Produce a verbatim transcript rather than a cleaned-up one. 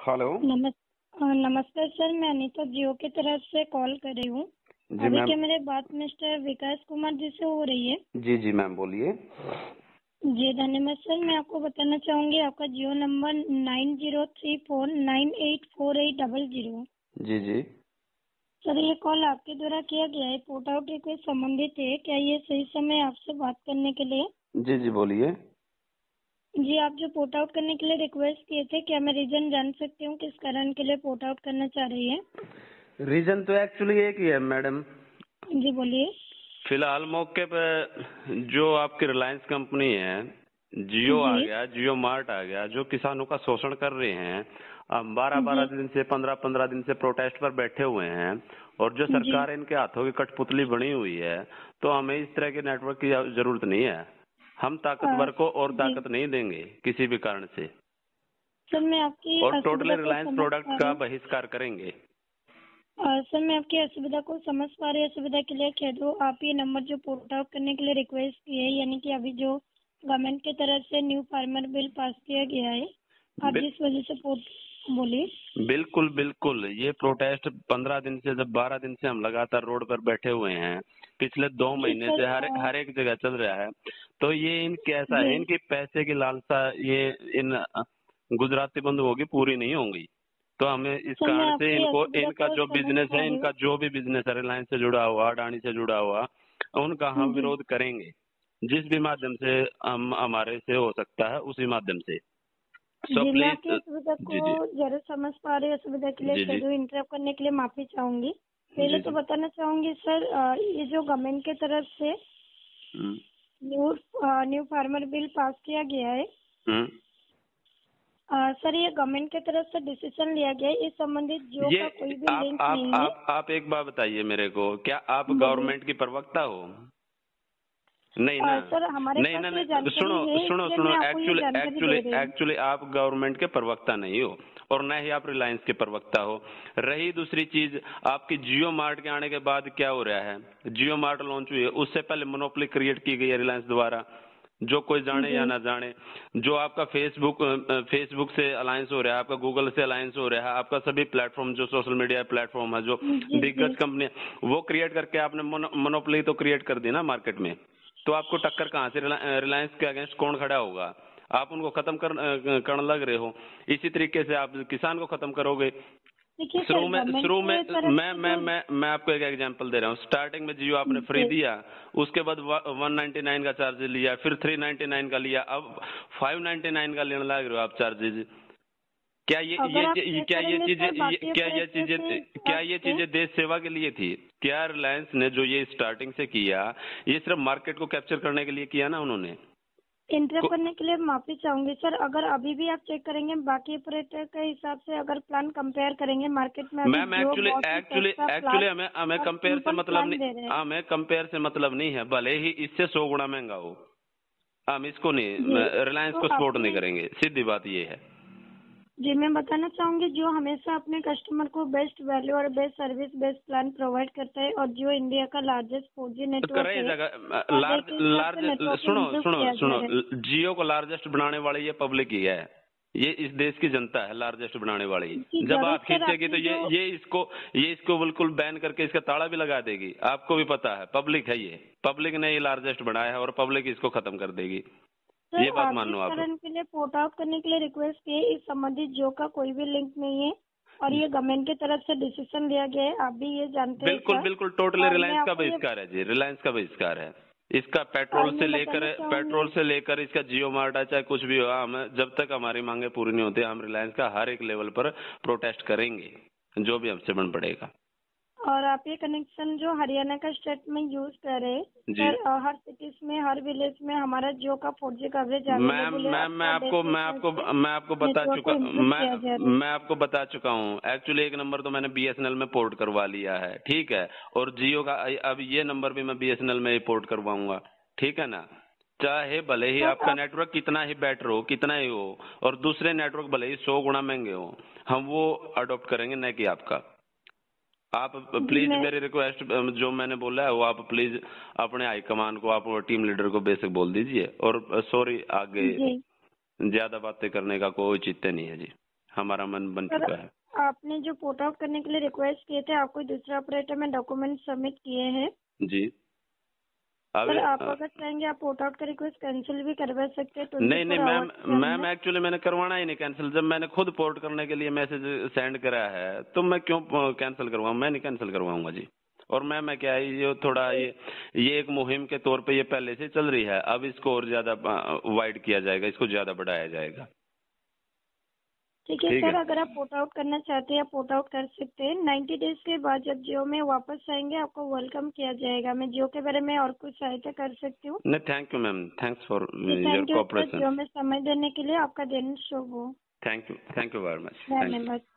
Hello. नमस अ, नमस्कार sir, मैं अनीता जियो की तरफ से कॉल कर रही हूँ। जी अभी मैम। क्या मेरे बात मिस्टर विकास कुमार जी से हो रही है? जी जी मैम बोलिए। जी धन्यवाद सर। मैं आपको बताना चाहूंगी आपका Jio number nine zero three four nine eight four eight double zero. जी जी सर ये कॉल आपके द्वारा किया गया है, पोर्ट आउट रिक्वेस्ट संबंधित है। क्या ये सही समय है आपसे बात करने के लिए? जी जी बोलिए। जी, आप जो पोर्ट आउट करने के लिए रिक्वेस्ट किए थे, क्या मैं रीजन जान सकती हूँ किस कारण के लिए पोर्ट आउट करना चाह रही है? रीजन तो एक्चुअली एक ही है मैडम। जी बोलिए। फिलहाल मौके पे जो आपकी रिलायंस कंपनी है, जियो आ जी गया, जियो मार्ट आ गया, जो किसानों का शोषण कर रहे हैं। हम बारह बारह जी दिन से पंद्रह पंद्रह दिन से प्रोटेस्ट पर बैठे हुए हैं और जो जी सरकार इनके हाथों की कठपुतली बनी हुई है, तो हमें इस तरह के नेटवर्क की जरूरत नहीं है। हम ताकतवर को और जी ताकत नहीं देंगे किसी भी कारण से, सर, मैं आपकी और टोटली असुविधा को रिलायंस समझ प्रोडक्ट पा रही का हूँ। बहिष्कार करेंगे। अ, सर मैं आपकी असुविधा को समझ पा रही हूँ। असुविधा के लिए कह दो, आप ये नंबर जो पोर्ट आउट करने के लिए रिक्वेस्ट की है, यानी कि अभी जो गवर्नमेंट की तरफ से न्यू फार्मर बिल पास किया गया है, आप बिल, जिस वजह से पोर्ट बोलिए। बिल्कुल बिल्कुल। ये प्रोटेस्ट पंद्रह दिन से, जब बारह दिन से हम लगातार रोड पर बैठे हुए हैं, पिछले दो जी महीने सर। से हर अ, हर एक जगह चल रहा है। तो ये इनके ऐसा जी है, इनकी पैसे की लालसा ये इन अ, गुजराती बंधुओं की पूरी नहीं होंगी। तो हमें इस सर, मैं कारण से आपकी इनको, असुविधा इनका को जो समझ बिजनेस पा है, रही इनका हूँ। जो भी बिजनेस है रिलायंस से जुड़ा हुआ, अडानी से जुड़ा हुआ, उनका हम जी विरोध करेंगे। जिस भी माध्यम से हम हमारे से हो सकता है उसी माध्यम से। सो जी, मैं आपकी प्लीज। असुविधा को जी जी जरूर समझ पा रही हूँ। असुविधा के लिए जी कह जी दो, इंटरप्ट करने के लिए माफी चाहूंगी। पहले जी तो जी। बताना चाहूंगी सर, अ, ये जो गवर्नमेंट की तरफ से hmm new new farmer bill pass किया गया है, हम्म। अ, सर ये गवर्नमेंट की तरफ से डिसीजन लिया गया है, इस संबंधित जियो ये का कोई भी आप लिंक आप नहीं है। आप आप एक बात बताइए मेरे को, क्या आप बोलिए। गवर्नमेंट की प्रवक्ता हो? नहीं ना। अ, सर हमारे नहीं पास ना, ये नहीं सुनो जानकारी है, सुनो इसलिए सुनो। मैं आपको ये एक्चुअली जानकारी एक्चुअली दे रही हूँ। एक्चुअली आप गवर्नमेंट के प्रवक्ता नहीं हो, और न ही आप रिलायंस के प्रवक्ता हो। रही दूसरी चीज, आपकी जियो मार्ट के आने के बाद क्या हो रहा है, जियो मार्ट लॉन्च हुई है, उससे पहले मोनोपोली क्रिएट की गई है रिलायंस द्वारा, जो कोई जाने या जी ना जाने। जो आपका फेसबुक फेसबुक से अलायंस हो रहा है, आपका गूगल से अलायंस हो रहा है, आपका सभी प्लेटफॉर्म जो सोशल मीडिया प्लेटफॉर्म है, जो जी जी। दिग्गज कंपनी, वो क्रिएट करके आपने मोनोपोली तो क्रिएट कर दी ना मार्केट में। तो आपको टक्कर कहाँ से, रिलायंस के अगेंस्ट कौन खड़ा होगा? आप उनको खत्म कर करने लग रहे हो। इसी तरीके से आप किसान को खत्म करोगे। देखिए सर, शुरू में गवर्नमेंट शुरू में की तरफ मैं से मैं जो मैं मैं आपको एक एग्जांपल दे रहा हूँ। स्टार्टिंग में जियो आपने फ्री जी दिया, उसके बाद वन नाइन्टी नाइन का चार्ज लिया, फिर थ्री नाइन्टी नाइन का लिया, अब फाइव नाइन्टी नाइन का लेने लग रहे हो आप चार्जेज। क्या ये ये, अगर आप ये चेक क्या ये करेंगे चीजें सर, ये, बाकी क्या ये ऑपरेटर चीजें से क्या हिसाब ये से चीजें देश सेवा के लिए थी? क्या रिलायंस ने जो ये स्टार्टिंग से किया, ये सिर्फ मार्केट को कैप्चर करने के लिए किया ना उन्होंने? इंटरप्ट करने के लिए माफी चाहूंगी सर। अगर अभी भी आप चेक करेंगे बाकी ऑपरेटर के हिसाब से, अगर प्लान कंपेयर करेंगे मार्केट में, अभी मैम जियो एक्चुअली बहुत ही एक्चुअली सस्ता एक्चुअली प्लान हमें हमें और कंपेयर से सिंपल मतलब प्लान नहीं, दे रहे हैं। हमें कंपेयर से मतलब नहीं है, भले ही इससे सौ गुना महंगा हो, हम इसको नहीं, जी रिलायंस तो को सपोर्ट नहीं आपने करेंगे। सीधी बात ये है। जी मैं बताना चाहूंगी, जियो हमेशा अपने कस्टमर को बेस्ट वैल्यू और best service best plan provide करता है, और जियो इंडिया का लार्जेस्ट फोर जी तो नेटवर्क करे है। जगह हर डे लार्ज के हिसाब से लार्ज नेटवर्क को सुनो इम्प्रूव सुनो किया जा सुनो, रहा है। जियो को लार्जेस्ट बनाने वाली ये पब्लिक ही है। ये इस देश की जनता है लार्जेस्ट बनाने वाली। जी जब जरूर आप सर। खींचेगी तो आपने ये जो ये इसको ये इसको बिल्कुल बैन करके इसका ताला भी लगा देगी। आपको भी पता है, पब्लिक है, ये पब्लिक ने ये लार्जेस्ट बनाया है और पब्लिक इसको खत्म कर देगी। सर, ये बात आप मान जिस लो आप। कारण के लिए पोर्ट आउट करने के लिए रिक्वेस्ट किए, इस संबंधित जियो का कोई भी लिंक नहीं है, और ये गवर्नमेंट की तरफ से डिसीजन लिया गया है। आप भी ये जानते हैं बिल्कुल सर। बिल्कुल, टोटली और मैं रिलायंस का आपको ये बहिष्कार है जी, रिलायंस का बहिष्कार है। इसका पेट्रोल और से मैं लेकर बताना चाहूंगी। पेट्रोल से लेकर इसका जियो मार्ट है, चाहे कुछ भी हो, हम जब तक हमारी मांगे पूरी नहीं होती, हम रिलायंस का हर एक लेवल पर प्रोटेस्ट करेंगे, जो भी हमसे बन पड़ेगा। और आप ये कनेक्शन जो हरियाणा का स्टेट में यूज कर रहे हैं जी सर, अ, हर सिटीज में हर विलेज में हमारा जियो का four G coverage ma'am available है। मैम मैं अपना आपको डेटा मैं हिसाब आपको से मैं आपको बता नेटवर्क को चुका इम्प्रूव मैं किया जा रहा है। मैं आपको बता चुका हूँ। एक्चुअली एक नंबर तो मैंने बीएसएनएल में पोर्ट करवा लिया है, ठीक है, और जियो का अब ये नंबर भी मैं बीएसएनएल में ही पोर्ट करवाऊंगा, ठीक है ना। चाहे भले ही सर आपका आप नेटवर्क कितना ही बेटर हो, कितना ही हो, और दूसरे नेटवर्क भले ही सौ गुना महंगे हो, हम वो अडॉप्ट करेंगे, न कि आपका। आप जी प्लीज मैं मेरी रिक्वेस्ट, जो मैंने बोला है वो आप प्लीज अपने हाईकमान को, आप टीम लीडर को बेशक बोल दीजिए। और सॉरी, आगे जी ज्यादा बातें करने का कोई चित्त नहीं है जी। हमारा मन बन सर, चुका है। आपने जो पोर्ट आउट करने के लिए रिक्वेस्ट किए थे, आपको दूसरा ऑपरेटर में डॉक्यूमेंट सबमिट किए हैं। जी अब सर, आप अ, अगर चाहेंगे आप पोर्ट आउट का रिक्वेस्ट कैंसिल भी करवा सकते हैं। नहीं नहीं चौबीस मैम, आवर्स के अंदर। मैम एक्चुअली मैंने करवाना ही नहीं कैंसिल। जब मैंने खुद पोर्ट करने के लिए मैसेज सेंड करा है तो मैं क्यों कैंसिल करवाऊँ? मैं नहीं कैंसिल करवाऊंगा जी। और मैम मैं क्या है, ये थोड़ा ये ये एक मुहिम के तौर पे ये पहले से चल रही है, अब इसको और ज्यादा वाइड किया जाएगा, इसको ज्यादा बढ़ाया जाएगा। ठीक है ठीक सर, है अगर आप पोर्ट आउट करना चाहते हैं आप पोर्ट आउट कर सकते हैं। नाइन्टी डेज के बाद जब जियो में वापस आएंगे आपको वेलकम किया जाएगा। मैं जियो के बारे में और कुछ सहायता कर सकती हूँ? नहीं, thank you ma'am, thanks for your thank you sir, cooperation. Jio में समय देने के लिए। आपका दिन शुभ हो। Thank you, thank you very much. धन्यवाद।